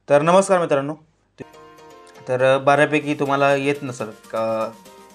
तर नमस्कार मित्रांनो. तर बऱ्यापैकी तुम्हाला येत नसेल का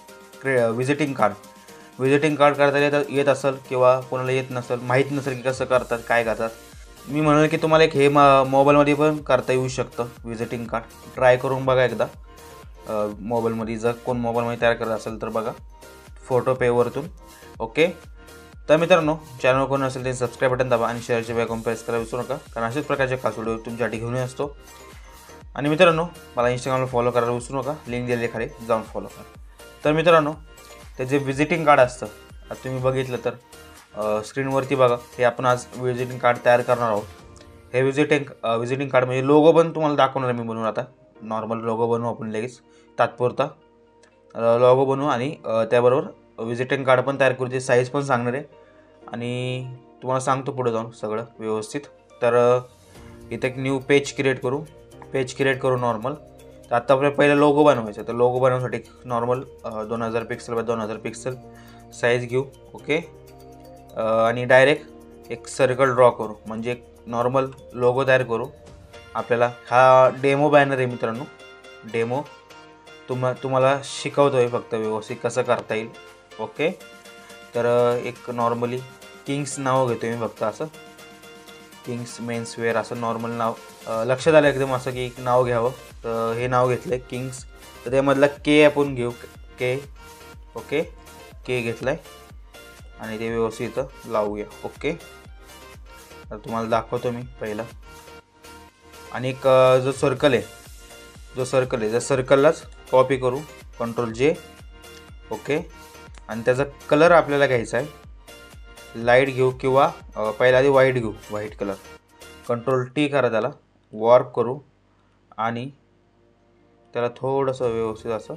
विजिटिंग कार्ड करता येत असेल किंवा कोणाला येत नसेल, माहीत नसेल की कसं करतात, काय करतात. मी म्हणाल की तुम्हाला एक हे मोबाईलमध्ये पण करता येऊ शकतं विजिटिंग कार्ड. ट्राय करून बघा एकदा. मोबाईलमध्ये जर कोण मोबाईलमध्ये तयार करत असेल तर बघा फोटो पेवरतून. ओके. तर मित्रांनो, चॅनल कोण असेल ते सबस्क्राईब बटन दाबा आणि शेअरचे बॅकॉन प्रेस करायला विसरू नका, कारण अशाच प्रकारचे खास व्हिडिओ तुमच्यासाठी घेऊन असतो. आणि मित्रांनो, मला इंस्टाग्रामला फॉलो करायला विसरू नका, लिंक दिलेली खाली जाऊन फॉलो करा. तर मित्रांनो, ते जे विजिटिंग कार्ड असतं, आता तुम्ही बघितलं तर स्क्रीनवरती बघा, हे आपण आज विजिटिंग कार्ड तयार करणार आहोत. हे विजिटिंग कार्ड म्हणजे लोगो पण तुम्हाला दाखवणार आहे मी बनवून. आता नॉर्मल लोगो बनवू आपण लगेच, तात्पुरता लोगो बनवू आणि त्याबरोबर विजिटिंग कार्ड पण तयार करू. ते साईज पण सांगणार आहे आणि तुम्हाला सांगतो पुढे जाऊन सगळं व्यवस्थित. तर इथे एक न्यू पेज क्रिएट करू नॉर्मल. तर आता आपल्याला पहिला लोगो बनवायचा. तर लोगो बनवण्यासाठी normal 2000 pixel by 2000 pixel size घेऊ. ओके. आणि डायरेक्ट एक सर्कल ड्रॉ करू, म्हणजे एक नॉर्मल लोगो तयार करू. आपल्याला हा डेमो बॅनर आहे मित्रांनो. डेमो तुम्हाला शिकवतो आहे फक्त व्यवस्थित कसं करता येईल. ओके. तर एक नॉर्मली किंग्स नाव घेतो मी फक्त, असं किंग्स मेन्सवेअर असं नॉर्मल नाव लक्षात आलं एकदम, असं की एक नाव घ्यावं. तर हे नाव घेतलं आहे किंग्स. तर त्यामधला के आपण घेऊ, के. ओके. के घेतला आहे आणि ते व्यवस्थित लावूया. ओके. तर तुम्हाला दाखवतो मी पहिला. आणि एक जो सर्कल आहे त्या सर्कललाच कॉपी करू, Ctrl+J. ओके. आणि त्याचा कलर आपल्याला घ्यायचा आहे लाईट घेऊ किंवा पहिला आधी व्हाईट घेऊ, व्हाईट कलर. Ctrl+T करा, त्याला वॉर्प करू आणि त्याला थोडंसं व्यवस्थित असं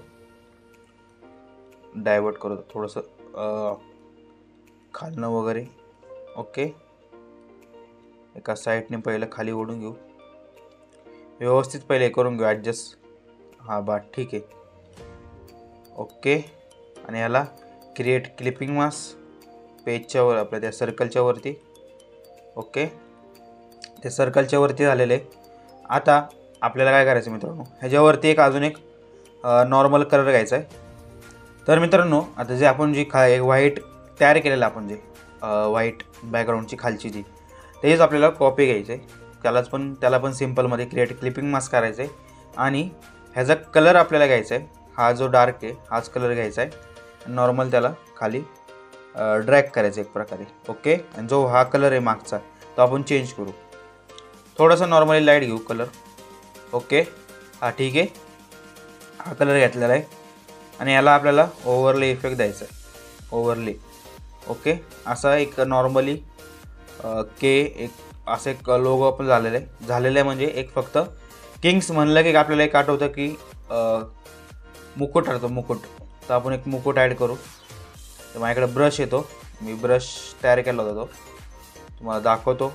डायवर्ट करू, थोडंसं खालनं वगैरे. ओके. एका साईडने पहिलं खाली ओढून घेऊ, व्यवस्थित पहिले करून घेऊ ॲडजस्ट. हां बा ठीक आहे. ओके. आणि याला क्रिएट क्लिपिंग मास्क पेजच्या वर, आपल्या त्या सर्कलच्या वरती. ओके. ते सर्कलच्या वरती झालेलं आहे. आता आपल्याला काय करायचं मित्रांनो, ह्याच्यावरती अजून एक नॉर्मल कलर घ्यायचा आहे. तर मित्रांनो, आता जे आपण एक व्हाईट तयार केलेलं, आपण जे व्हाईट बॅकग्राऊंडची खालची तेच आपल्याला कॉपी घ्यायचं आहे. त्याला पण सिम्पलमध्ये क्रिएट क्लिपिंग मास्क करायचं आहे. आणि ह्याचा कलर आपल्याला घ्यायचा आहे, हा जो डार्क आहे हाच कलर घ्यायचा आहे. नॉर्मल त्याला खाली ड्रॅग करायचं एक प्रकारे. ओके. आणि जो हा कलर आहे मागचा तो आपण चेंज करू, थोडासा नॉर्मली लाईट घेऊ कलर. ओके. हा ठीक आहे. हा कलर घेतलेला आहे आणि याला आपल्याला ओव्हरले इफेक्ट द्यायचा आहे, ओव्हरले. ओके. असा एक नॉर्मली एक असं एक लोगो आपण झालेलं आहे म्हणजे एक फक्त किंग्स म्हणलं की आपल्याला एक आठवतं की मुकुट राहतो, मुकुट. तर आपण एक मुकुट ॲड करू. तर माझ्याकडे ब्रश येतो, मी ब्रश तयार केला होता, तो तुम्हाला दाखवतो.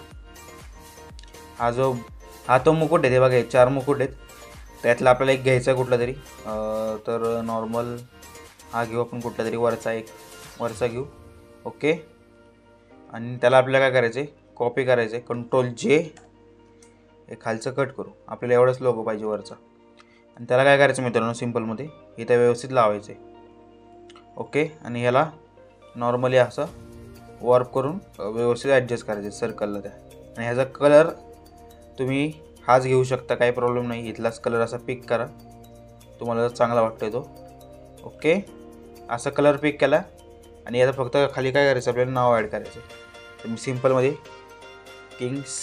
हा तो मुकुट आहे. ते बघा 4 मुकुट आहेत, त्यातला आपल्याला एक घ्यायचा कुठला तरी. तर नॉर्मल हा घेऊ आपण, कुठला तरी वरचा घेऊ. ओके. आणि त्याला आपल्याला काय करायचं आहे, कॉपी करायचं आहे. Ctrl+J. हे खालचं कट करू, आपल्याला एवढंच लोगो पाहिजे वरचा. आणि त्याला काय करायचं मित्रांनो, सिम्पलमध्ये इथं व्यवस्थित लावायचं आहे. ओके. आणि ह्याला नॉर्मली असं वॉर्प करून व्यवस्थित ॲडजस्ट करायचं सर्कलला त्या. आणि ह्याचा कलर तुम्ही हाच घेऊ शकता, काही प्रॉब्लेम नाही. इथलाच कलर असा पिक करा, तुम्हाला जर चांगला वाटतो तो. ओके. असा कलर पिक केला आणि याचा फक्त खाली काय करायचं, आपल्याला नाव ॲड करायचं. तर मी सिम्पलमध्ये किंग्स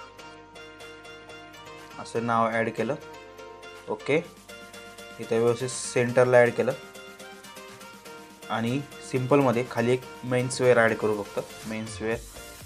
असं नाव ॲड केलं. ओके. इथं व्यवस्थित सेंटरला ॲड केलं आणि सिम्पलमध्ये खाली एक मेन्सवेअर ॲड करू, फक्त मेन्सवेअर.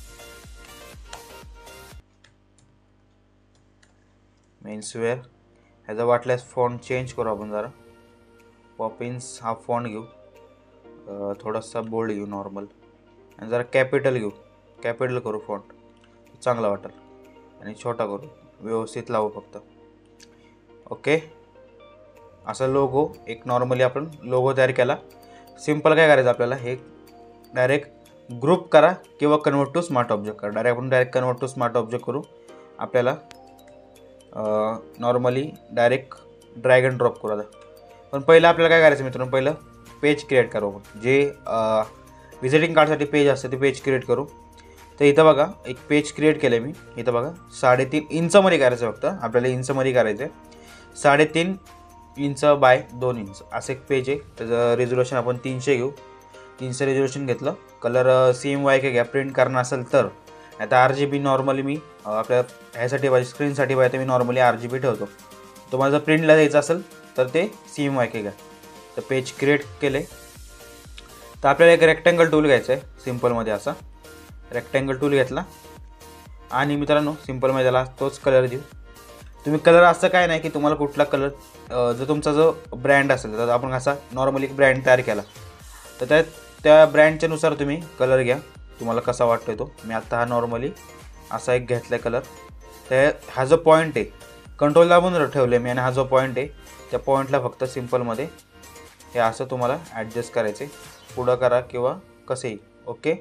ह्याचा वाटल्यास फॉन्ट चेंज करू आपण जरा. पॉपिन्स हा फॉन्ट घेऊ, थोडासा बोल्ड घेऊ नॉर्मल. आणि जरा कॅपिटल करू फॉन्ट, चांगला वाटेल. आणि छोटा करू, व्यवस्थित लावू फक्त. ओके. असा लोगो एक नॉर्मली आपण लोगो तयार केला. सिम्पल काय करायचं आपल्याला, हे डायरेक्ट ग्रुप करा किंवा कन्वर्ट टू स्मार्ट ऑब्जेक्ट करा. Direct convert to smart object करू. आपल्याला normally direct drag and drop करू आता. पण पहिलं आपल्याला काय करायचं मित्रांनो, पहिलं पेज क्रिएट करू आपण. जे व्हिजिटिंग कार्डसाठी पेज असतं ते पेज क्रिएट करू. तर इथं बघा एक पेज क्रिएट केलं आहे मी. इथं बघा 3.5 इंचमध्ये करायचं फक्त आपल्याला, इंचमध्ये करायचं आहे. 3.5 इंच बाय 2 इंच असं एक पेज आहे. त्याचं रेझोल्युशन आपण 300 घेऊ. 300 रेझोल्युशन घेतलं. कलर CMYK घ्या, प्रिंट करणार असेल तर. आता RGB नॉर्मली मी आपल्या ह्यासाठी पाहिजे, स्क्रीनसाठी पाहिजे मी नॉर्मली RGB ठेवतो. तुम्हाला जर प्रिंटला द्यायचं असेल तर ते CMYK घ्या. तर पेज क्रिएट केले. तर आपल्याला एक रेक्टँगल टूल घ्यायचं आहे सिम्पलमध्ये. असा रेक्टँगल टूल घेतला आणि मित्रांनो सिम्पलमध्ये त्याला तोच कलर देऊ. तुम्ही कलर असं काय नाही की तुम्हाला कुठला कलर, जर तुमचा जो ब्रँड असेल तर आपण असा नॉर्मली एक ब्रँड तयार केला तर त्या ब्रँडच्या नुसार तुम्ही कलर घ्या, तुम्हाला कसा वाटतोय तो. मी आत्ता हा नॉर्मली असा एक घेतला आहे कलर. तर हा जो पॉईंट आहे कंट्रोल दाबून ठेवले मी, आणि हा जो पॉईंट आहे त्या पॉईंटला फक्त सिम्पलमध्ये हे असं तुम्हाला ॲडजस्ट करायचे. पुढं करा किंवा कसंही. ओके,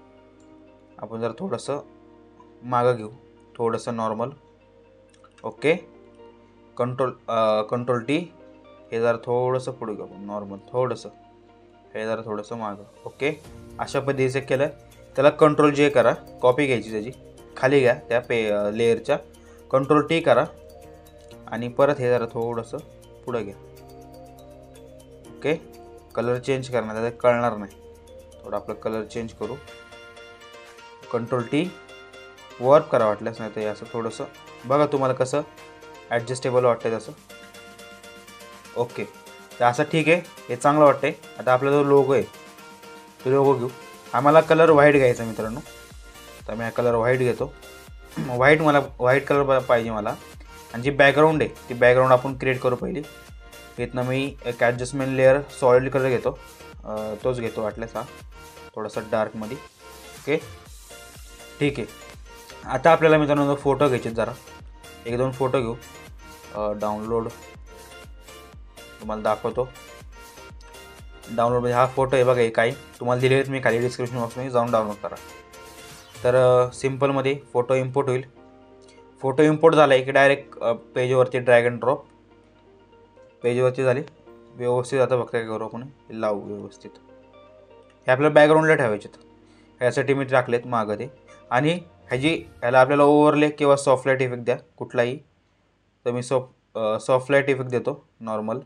आपण जर थोडंसं मागं घेऊ, थोडंसं नॉर्मल. Okay, control T. हे जरा थोडंसं पुढे घेऊ नॉर्मल, थोडंसं हे जरा थोडंसं मागं. ओके, अशा पद्धतीचं केलं. त्याला कंट्रोल J करा, कॉपी घ्यायची त्याची, खाली घ्या त्या लेअरच्या. कंट्रोल T करा आणि परत हे जरा थोडंसं पुढं घ्या. ओके, कलर चेंज करणार, त्याला कळणार नाही. थोडं आपलं कलर चेंज करू. कंट्रोल T, वर्क करा वाटल्यास, नाही तर असं थोडंसं बघा तुम्हाला कसं ॲडजस्टेबल वाटतं तसं. ओके, तर असं ठीक आहे, हे चांगलं वाटतंय. आता आपला जो लोगो आहे तो लोगो घेऊ. आम्हाला कलर व्हाईट घ्यायचा मित्रांनो. तर मी हा कलर व्हाईट घेतो. व्हाईट कलर पाहिजे मला. आणि जी बॅकग्राऊंड आहे ती बॅकग्राऊंड आपण क्रिएट करू पहिली. इथनं मी एक ॲडजस्टमेंट लेअर सॉलिड कलर घेतो, तोच घेतो वाटल्यास हा, थोडासा डार्कमध्ये. ओके, ठीक आहे. आता आपल्याला मित्रांनो फोटो घ्यायचे, जरा 1-2 फोटो घेऊ. डाउनलोड तुम्हाला दाखवतो. डाउनलोडमध्ये हा फोटो आहे बघा, हे काही तुम्हाला दिले आहेत मी खाली डिस्क्रिप्शन बॉक्समध्ये जाऊन डाउनलोड करा. तर सिम्पलमध्ये फोटो इम्पोर्ट होईल. फोटो इम्पोर्ट झाला आहे की डायरेक्ट पेजवरती ड्रॅग अँड ड्रॉप. पेजवरती झाली व्यवस्थित. आता बघता काय करू आपण, लावू व्यवस्थित. हे आपल्याला बॅकग्राऊंडला ठेवायचे. ह्यासाठी मी टाकलेत मागं ते. आणि ह्याला आपल्याला ओव्हरले किंवा सॉफ्ट लाईट इफेक्ट द्या कुठलाही. तर मी सॉफ्ट लाईट इफेक्ट देतो नॉर्मल.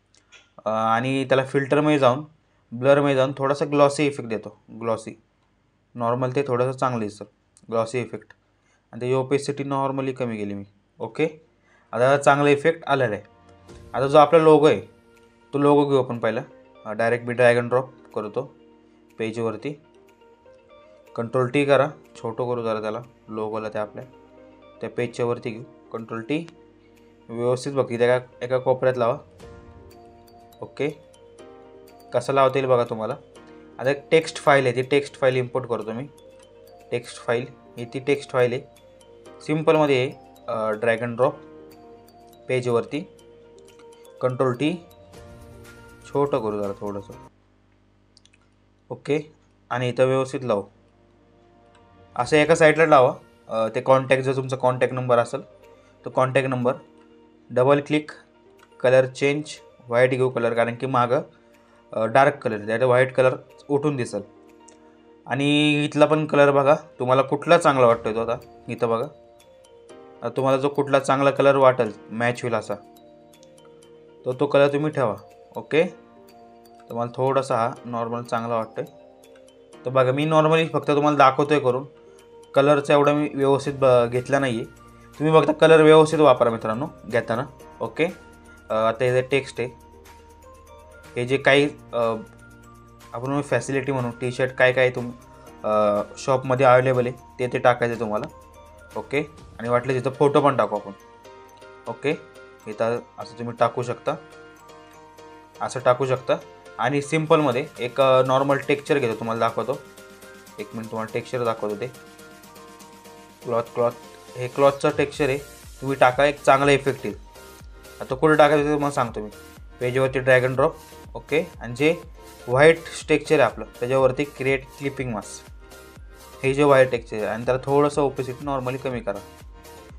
आणि त्याला फिल्टरमध्ये जाऊन ब्लरमध्ये जाऊन थोडासा ग्लॉसी इफेक्ट देतो. ग्लॉसी नॉर्मल ते थोडंसं चांगलं दिसतं ग्लॉसी इफेक्ट. आणि त्याची ओपेसिटी नॉर्मली कमी केली मी. ओके, आता चांगला इफेक्ट आलेला आहे. आता जो आपला लोगो आहे तो लोगो घेऊ आपण पहिला. डायरेक्ट मी ड्रॅग अँड ड्रॉप करतो पेजवरती. कंट्रोल T करा, छोटं करू जरा त्याला लोगोला, त्या पेजच्या वरती घेऊ. कंट्रोल T, व्यवस्थित बघी त्या एका कोपऱ्यात लावा. ओके, कसं लावता येईल बघा तुम्हाला. आता एक टेक्स्ट फाईल आहे, ती टेक्स्ट फाईल इम्पोर्ट करतो मी. टेक्स्ट फाईल ही ती टेक्स्ट फाईल आहे. सिम्पलमध्ये आहे, ड्रॅग अँड ड्रॉप पेजवरती. कंट्रोल T, छोटं करू जरा थोडंसं. ओके, आणि इथं व्यवस्थित लावू. असं एका साईडला लावा. ते कॉन्टॅक्ट, जर तुमचा कॉन्टॅक्ट नंबर असेल तो contact number. Double click, colour change, white घेऊ कलर, कारण की मागं डार्क कलर त्यात व्हाईट कलर उठून दिसेल. आणि इथला पण कलर बघा तुम्हाला कुठला चांगला वाटतो तो. आता इथं बघा, तुम्हाला जो कुठला चांगला कलर वाटेल मॅच होईल असा तो कलर तुम्ही ठेवा. ओके, तुम्हाला थोडासा हा नॉर्मल चांगला वाटतो आहे तर बघा. मी नॉर्मली फक्त तुम्हाला दाखवतो आहे करून. कलरचा एवढा मी व्यवस्थित घेतला नाही आहे. तुम्ही बघता कलर व्यवस्थित वापरा मित्रांनो घेताना. ओके, आता हे टेक्स्ट आहे, हे जे काही आपण फॅसिलिटी म्हणून टी शर्ट काय शॉपमध्ये अवेलेबल आहे ते टाकायचं तुम्हाला. ओके, आणि वाटलं तिथं फोटो पण टाकू आपण. ओके, इथं असं तुम्ही टाकू शकता, असं टाकू शकता. आणि सिम्पलमध्ये एक नॉर्मल टेक्स्चर घेतो, तुम्हाला दाखवतो. एक मिनिट, तुम्हाला टेक्स्चर दाखवतो. ते क्लॉथ हे क्लॉथचं टेक्स्चर आहे, तुम्ही टाका, एक चांगला इफेक्ट येईल. आता कुठे टाकायचं ते तुम्हाला सांगतो मी. पेजवरती ड्रॅग अँड ड्रॉप. ओके, आणि जे व्हाईट टेक्स्चर आहे आपलं त्याच्यावरती क्रिएट क्लिपिंग मास्क, हे जे व्हाईट टेक्स्चर आहे. आणि त्याला थोडंसं ओपेसिटी नॉर्मली कमी करा.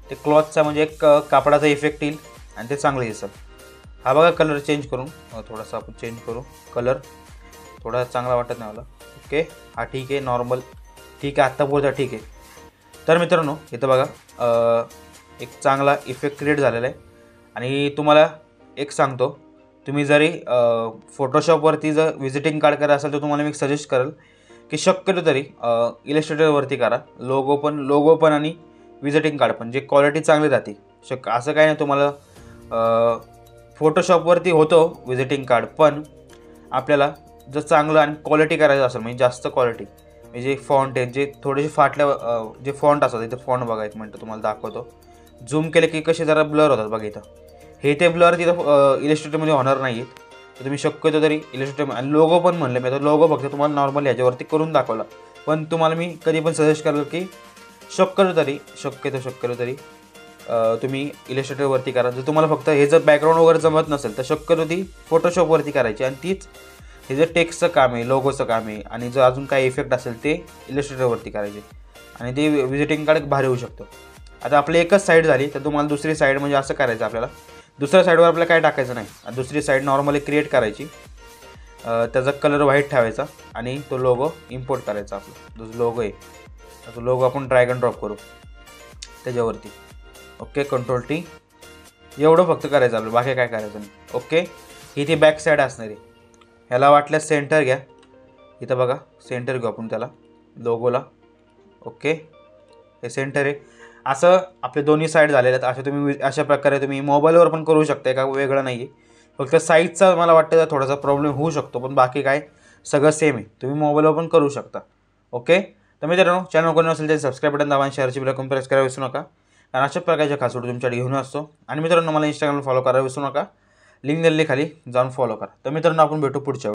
ते क्लॉथचा म्हणजे एक कापडाचा इफेक्ट येईल आणि ते चांगलं दिसेल. हा बघा कलर चेंज करून थोडासा आपण चेंज करू कलर, थोडा चांगला वाटत नाही मला. ओके, हा ठीक आहे, नॉर्मल ठीक आहे, आत्ता पोहोचा ठीक आहे. तर मित्रांनो इथं बघा एक चांगला इफेक्ट क्रिएट झालेला आहे. आणि तुम्हाला एक सांगतो, तुम्ही जरी फोटोशॉपवरती जर व्हिजिटिंग कार्ड करा असेल तर तुम्हाला मी सजेस्ट करेल की शक्यतो तरी इलस्ट्रेटरवरती करा. लोगो पण आणि व्हिजिटिंग कार्ड पण जे क्वालिटी चांगली राहते. असं काय नाही तुम्हाला फोटोशॉपवरती होतं व्हिजिटिंग कार्ड, पण आपल्याला जर चांगलं आणि क्वालिटी करायचं असेल म्हणजे जास्त क्वालिटी, म्हणजे जे फॉन्ट आहेत जे थोडेसे जे फॉन्ट असतात, इथं फॉन्ट बघा एक मिनटं तुम्हाला दाखवतो. झूम केले की कसे जरा ब्लर होतात बघा इथं. हे ते ब्लर तिथं इलस्ट्रेटरमध्ये होणार नाही आहेत. तर तुम्ही शक्यतो तरी इलस्ट्रेटर आणि लोगो पण म्हणलं मी, आता लोगो फक्त तुम्हाला नॉर्मल ह्याच्यावरती करून दाखवला, पण तुम्हाला मी कधी पण सजेस्ट करेल की शक्यतो तरी तुम्ही इलस्ट्रेटरवरती करा. जर तुम्हाला फक्त हे जर बॅकग्राऊंड वगैरे जमत नसेल तर शक्यतो ती फोटोशॉपवरती करायची. आणि तीच हे जे टेक्स्टचं काम आहे, लोगोचं काम आहे आणि जर अजून काही इफेक्ट असेल ते इलस्ट्रेटरवरती करायचे आणि ते व्हिजिटिंग कार्ड भारी होऊ शकतो. आता आपली एकच साईड झाली तर तुम्हाला दुसरी साईड म्हणजे असं करायचं, आपल्याला दुसऱ्या साईडवर आपल्याला काय टाकायचं नाही. दुसरी साईड नॉर्मली क्रिएट करायची, त्याचा कलर व्हाईट ठेवायचा आणि तो लोगो इम्पोर्ट करायचा. आपला जो लोगो आहे तो लोगो आपण ड्रॅग अँड ड्रॉप करू त्याच्यावरती. ओके, कंट्रोल टी, एवढं फक्त करायचं आपलं, बाकी काय करायचं नाही. ओके, ही ती बॅक साईड असणार आहे. ह्याला वाटल्यास सेंटर घ्या, इथं बघा सेंटर घेऊ आपण त्याला लोगोला. ओके, हे सेंटर आहे. असं आपले दोन्ही साईड झालेले आहेत. अशा प्रकारे तुम्ही मोबाईलवर पण करू शकता, का वेगळं नाही आहे. फक्त साईजचा मला वाटतं थोडासा प्रॉब्लेम होऊ शकतो, पण बाकी काय सगळं सेम आहे. तुम्ही मोबाईलवर पण करू शकता. ओके, तर मित्रांनो चॅनल कोणी असेल ते सबस्क्राईब बटन दाबा आणि शेअरची बेल आयकॉन प्रेस करायला विसरू नका, कारण अशा प्रकारच्या खास व्हिडिओ तुमच्याकडे घेऊन असतो. आणि मित्रांनो मला इंस्टाग्रामला फॉलो करायला विसरू नका, लिंक दिलेली खाली जाऊन फॉलो करा. तर मित्रांनो आपण भेटू पुढच्या